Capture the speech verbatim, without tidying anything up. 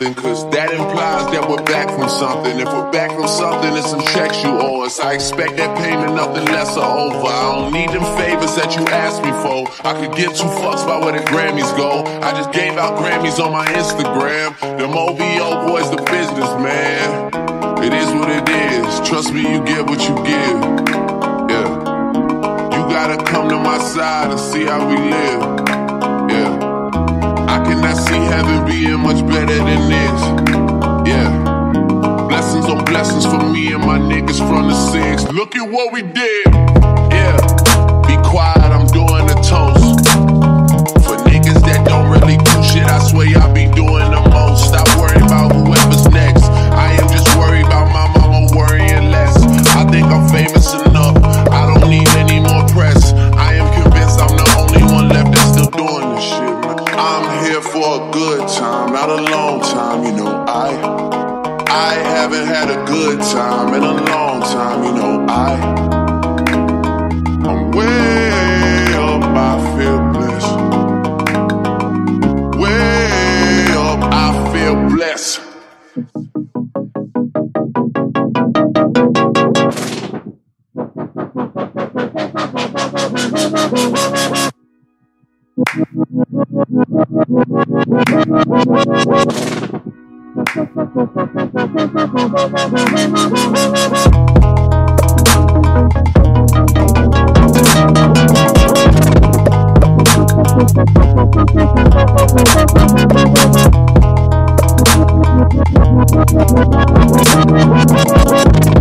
something, cause that implies that we're back from something. If we're back from something, it's some checks you owe us. I expect that payment, nothing less or over. I don't need them favors that you asked me for. I could give two fucks about where the Grammys go. I just gave out Grammys on my Instagram. Them O V O boys, the business, man. It is what it is. Trust me, you get what you give. Yeah. You gotta come to my side and see how we live. Yeah. I cannot see heaven being much better than this. Yeah. Blessings on blessings for me and my niggas from the six. Look at what we did. Yeah. Be quiet, I'm doing a toast. For niggas that don't really do shit, I swear y'all be doing the most. Stop worrying about whoever's next. I am just worried about my mama worrying less. I think I'm famous enough, I don't need any more press. I am convinced I'm the only one left that's still doing this shit. I'm here for a good time, not a long time, you know. I I haven't had a good time in a long time, you know. I I'm way up, I feel blessed. Way up, I feel blessed. We'll be right back.